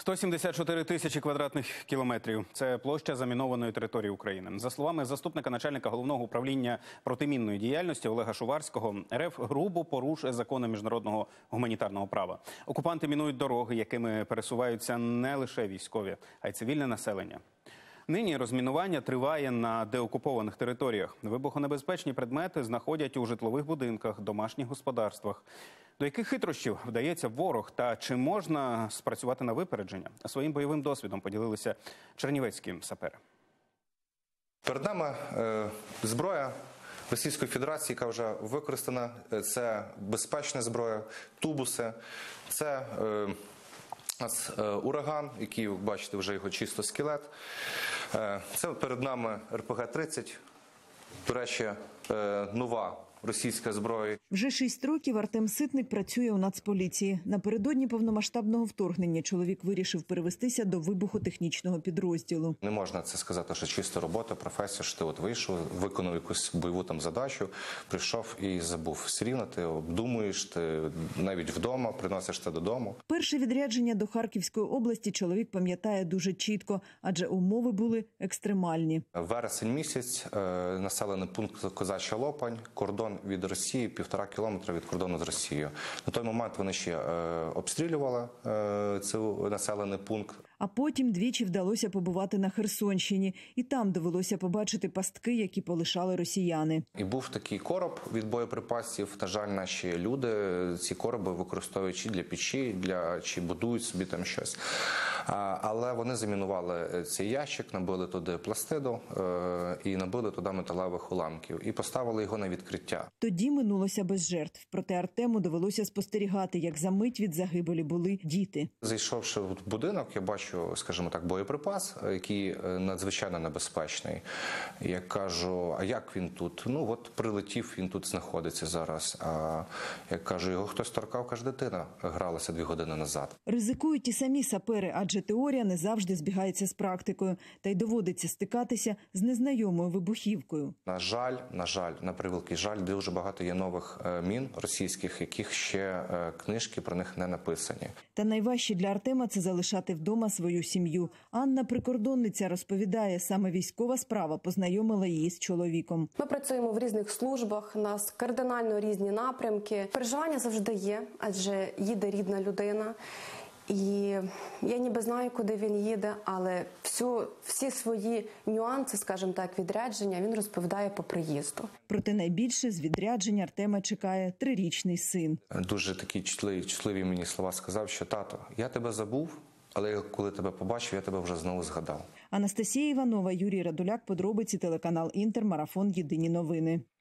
174 тисячі квадратних кілометрів – це площа замінованої території України. За словами заступника начальника Головного управління протимінної діяльності Олега Шуварського, РФ грубо порушує закони міжнародного гуманітарного права. Окупанти мінують дороги, якими пересуваються не лише військові, а й цивільне населення. Нині розмінування триває на деокупованих територіях. Вибухонебезпечні предмети знаходять у житлових будинках, домашніх господарствах. До яких хитрощів вдається ворог та чи можна спрацювати на випередження? Своїм бойовим досвідом поділилися чернівецькі сапери. Перед нами зброя Російської Федерації, яка вже використана. Це безпечна зброя, тубуси, це ураган, який, ви бачите, вже його чисто скелет. Це перед нами РПГ-30, до речі, нова російська зброя. Вже 6 років Артем Ситник працює у Нацполіції. Напередодні повномасштабного вторгнення чоловік вирішив перевестися до вибухотехнічного підрозділу. Не можна це сказати, що чиста робота, професія, що ти от вийшов, виконав якусь бойову там задачу, прийшов і забув. Все рівно ти обдумуєш, ти навіть вдома, приносиш це додому. Перше відрядження до Харківської області чоловік пам'ятає дуже чітко, адже умови були екстремальні. Вересень місяць, населений пункт Козача Лопань, кордон від Росії 1,5 кілометра від кордону з Росією. На той момент вони ще обстрілювали цей населений пункт. А потім двічі вдалося побувати на Херсонщині. І там довелося побачити пастки, які полишали росіяни. І був такий короб від боєприпасів. На жаль, наші люди ці короби використовують чи для печі, чи будують собі там щось. Але вони замінували цей ящик, набили туди пластиду і набили туди металевих уламків. І поставили його на відкриття. Тоді минулося без жертв. Проте Артему довелося спостерігати, як за мить від загибелі були діти. Зайшовши в будинок, я бачу, скажімо так, боєприпас, який надзвичайно небезпечний. Я кажу, а як він тут? Ну, от прилетів, він тут знаходиться зараз. А я кажу, його хтось торкав, каже, дитина гралася 2 години назад. Ризикують ті самі сапери, адже теорія не завжди збігається з практикою. Та й доводиться стикатися з незнайомою вибухівкою. На жаль, на превеликий жаль, дуже багато є нових мін російських, яких ще книжки про них не написані. Та найважче для Артема – це залишати вдома свою сім'ю. Анна, прикордонниця, розповідає, саме військова справа познайомила її з чоловіком. Ми працюємо в різних службах, у нас кардинально різні напрямки. Переживання завжди є, адже їде рідна людина. І я ніби знаю, куди він їде, але всі свої нюанси, скажімо так, відрядження він розповідає по приїзду. Проте найбільше з відрядження Артема чекає 3-річний син. Дуже такі чутливі мені слова сказав, що тато, я тебе забув, але коли тебе побачив, я тебе вже знову згадав. Анастасія Іванова, Юрій Радуляк, подробиці, телеканал Інтер, марафон «Єдині новини».